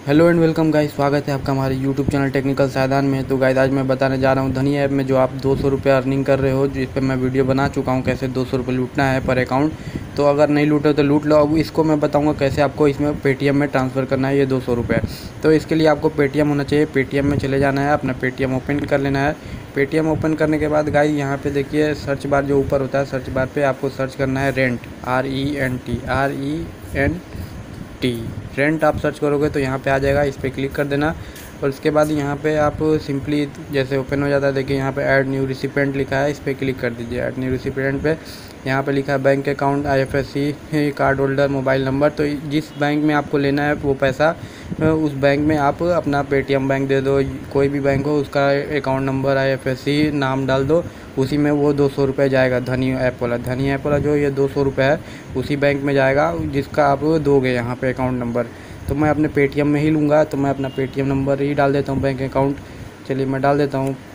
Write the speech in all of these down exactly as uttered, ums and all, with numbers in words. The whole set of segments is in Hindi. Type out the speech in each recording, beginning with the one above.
हेलो एंड वेलकम गाइस, स्वागत है आपका हमारे यूट्यूब चैनल टेक्निकल सायदान में। तो गाइस आज मैं बताने जा रहा हूँ धनी ऐप में जो आप दो सौ रुपये अर्निंग कर रहे हो, जिस पर मैं वीडियो बना चुका हूँ कैसे दो सौ रुपये लूटना है पर अकाउंट। तो अगर नहीं लूटे तो लूट लो। अब इसको मैं बताऊँगा कैसे आपको इसमें पेटीएम में ट्रांसफ़र करना है ये दो सौ रुपये। तो इसके लिए आपको पेटीएम होना चाहिए। पेटीएम में चले जाना है, अपना पेटीएम ओपन कर लेना है। पेटीएम ओपन करने के बाद गाइस यहाँ पे देखिए सर्च बार जो ऊपर होता है, सर्च बार पे आपको सर्च करना है rent, R E N T R E N T rent आप सर्च करोगे तो यहाँ पे आ जाएगा। इस पर क्लिक कर देना और उसके बाद यहाँ पे आप सिंपली जैसे ओपन हो जाता है, देखिए यहाँ पे ऐड न्यू रिसिपेंट लिखा है, इस पर क्लिक कर दीजिए। ऐड न्यू रिसिपेंट पे यहाँ पे लिखा है bank account, IFSC, card holder, mobile number. तो जिस बैंक में आपको लेना है वो पैसा उस बैंक में आप अपना पेटीएम बैंक दे दो, कोई भी बैंक हो उसका अकाउंट नंबर, आईएफएससी, नाम डाल दो, उसी में वो दो सौ रुपये जाएगा। धनी ऐप वाला धनी ऐप वाला जो ये दो सौ रुपये है उसी बैंक में जाएगा जिसका आप दोगे यहाँ पे अकाउंट नंबर। तो मैं अपने पेटीएम में ही लूँगा, तो मैं अपना पेटीएम नंबर ही डाल देता हूँ, बैंक अकाउंट। चलिए मैं डाल देता हूँ।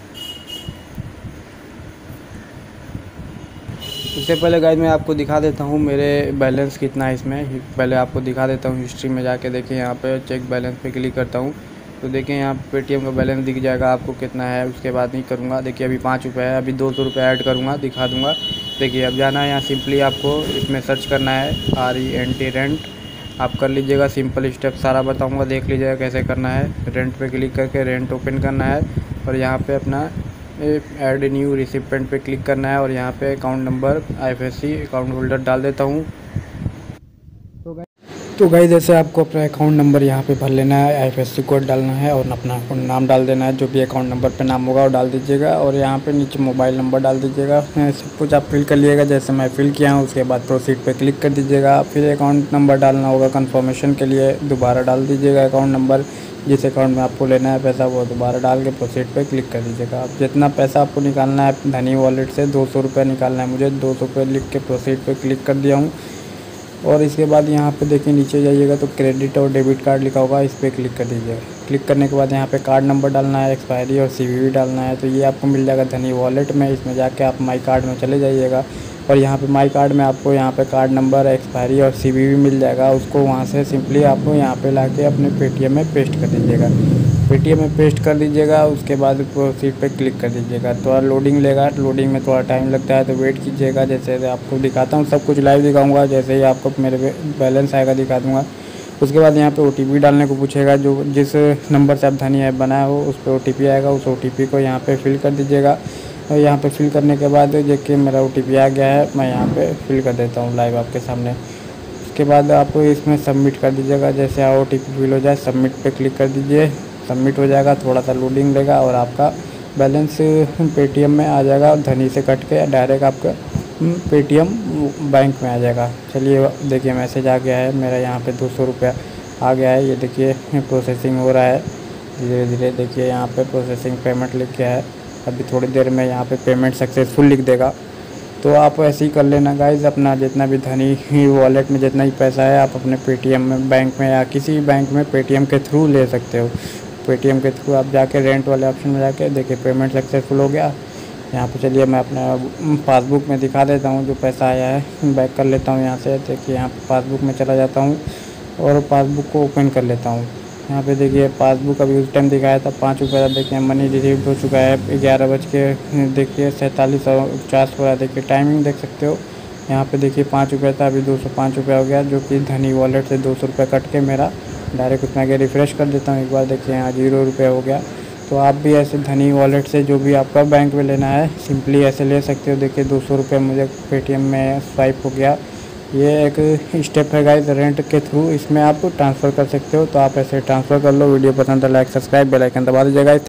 उससे पहले गाइस मैं आपको दिखा देता हूँ मेरे बैलेंस कितना है इसमें। पहले आपको दिखा देता हूँ हिस्ट्री में जाके। देखिए यहाँ पे चेक बैलेंस पे क्लिक करता हूँ तो देखिए यहाँ पेटीएम का बैलेंस दिख जाएगा आपको कितना है। उसके बाद नहीं करूँगा, देखिए अभी पाँच रुपये है, अभी दो सौ रुपये ऐड करूँगा, दिखा दूँगा। देखिए अब जाना है यहाँ, सिंपली आपको इसमें सर्च करना है R E N T rent, आप कर लीजिएगा। सिंपल स्टेप सारा बताऊँगा, देख लीजिएगा कैसे करना है। रेंट पे क्लिक करके रेंट ओपन करना है और यहाँ पे अपना ऐड न्यू रिसिपेंट पे क्लिक करना है और यहाँ पे account number, IFSC, account holder डाल देता हूँ। तो गाइस जैसे आपको अपना अकाउंट नंबर यहाँ पे भर लेना है, आईएफएससी कोड डालना है और अपना नाम डाल देना है, जो भी अकाउंट नंबर पे नाम होगा वो डाल दीजिएगा और यहाँ पे नीचे मोबाइल नंबर डाल दीजिएगा। सब कुछ आप फिल कर लिएगा जैसे मैं फिल किया हूँ। उसके बाद प्रोसीड पे क्लिक कर दीजिएगा। फिर अकाउंट नंबर डालना होगा कन्फर्मेशन के लिए, दोबारा डाल दीजिएगा अकाउंट नंबर, जिस अकाउंट में आपको लेना है पैसा वो दोबारा डाल के प्रोसीड पे क्लिक कर दीजिएगा। अब जितना पैसा आपको निकालना है धनी वॉलेट से, दो सौ रुपये निकालना है मुझे, दो सौ रुपये लिख के प्रोसीड पे क्लिक कर दिया हूँ। और इसके बाद यहाँ पे देखिए नीचे जाइएगा तो क्रेडिट और डेबिट कार्ड लिखा होगा, इस पर क्लिक कर दीजिएगा। क्लिक करने के बाद यहाँ पे कार्ड नंबर डालना है, एक्सपायरी और सीवीवी डालना है। तो ये आपको मिल जाएगा धनी वॉलेट में। इसमें जाके आप माई कार्ड में चले जाइएगा और यहाँ पे माई कार्ड में आपको यहाँ पे कार्ड नंबर, एक्सपायरी और सीवीवी मिल जाएगा। उसको वहाँ से सिंपली आपको यहाँ पे लाके अपने पेटीएम में पेस्ट कर दीजिएगा। पेटीएम में पेस्ट कर दीजिएगा। उसके बाद प्रोसीड पे क्लिक कर दीजिएगा। थोड़ा लोडिंग लेगा, लोडिंग में थोड़ा टाइम लगता है तो वेट कीजिएगा। जैसे आपको दिखाता हूँ, सब कुछ लाइव दिखाऊंगा, जैसे ही आपको मेरे बैलेंस आएगा दिखा दूँगा। उसके बाद यहाँ पे ओटीपी डालने को पूछेगा, जो जिस नंबर से आप धनी ऐप बनाए हो उस पर ओटीपी आएगा, उस ओटीपी को यहाँ पे फिल कर दीजिएगा। और यहाँ पे फिल करने के बाद देखिए मेरा ओटीपी आ गया है, मैं यहाँ पे फिल कर देता हूँ लाइव आपके सामने। उसके बाद आप इसमें सबमिट कर दीजिएगा। जैसे ओटीपी फिल हो जाए सबमिट पे क्लिक कर दीजिए, सबमिट हो जाएगा। थोड़ा सा लोडिंग लेगा और आपका बैलेंस पेटीएम में आ जाएगा, धनी से कट के डायरेक्ट आपका पेटीएम बैंक में आ जाएगा। चलिए देखिए मैसेज आ गया है मेरा, यहाँ पे दो सौ रुपया आ गया है। ये देखिए प्रोसेसिंग हो रहा है धीरे धीरे। देखिए यहाँ पे प्रोसेसिंग पेमेंट लिख के है, अभी थोड़ी देर में यहाँ पे पेमेंट सक्सेसफुल लिख देगा। तो आप ऐसे ही कर लेना गाइज। अपना जितना भी धनी वॉलेट में जितना ही पैसा है आप अपने पेटीएम में, बैंक में या किसी भी बैंक में पेटीएम के थ्रू ले सकते हो। पेटीएम के थ्रू आप जाके रेंट वाले ऑप्शन में जाके देखिए पेमेंट सक्सेसफुल हो गया। यहाँ पे चलिए मैं अपना पासबुक में दिखा देता हूँ जो पैसा आया है। बैक कर लेता हूँ यहाँ से। देखिए यहाँ पे पासबुक में चला जाता हूँ और पासबुक को ओपन कर लेता हूँ। यहाँ पे देखिए पासबुक अभी उस टाइम दिखाया था पाँच रुपये था, देखिए मनी रिसीव हो चुका है ग्यारह बज के देखिए सैंतालीस और उनचास हो रहा है। देखिए टाइमिंग देख सकते हो। यहाँ पे देखिए पाँच रुपये था, अभी दो सौ पाँच रुपये हो गया, जो कि धनी वॉलेट से दो सौ रुपये कट के मेरा डायरेक्ट उतना के रिफ़्रेश कर देता हूँ एक बार। देखिए यहाँ जीरो रुपये हो गया। तो आप भी ऐसे धनी वॉलेट से जो भी आपका बैंक में लेना है सिंपली ऐसे ले सकते हो। देखिए दो सौ रुपये मुझे पेटीएम में स्वाइप हो गया। ये एक स्टेप है गाइस रेंट के थ्रू, इसमें आप ट्रांसफ़र कर सकते हो। तो आप ऐसे ट्रांसफ़र कर लो। वीडियो पसंद है लाइक सब्सक्राइब बेल आइकन दबा दीजिएगा।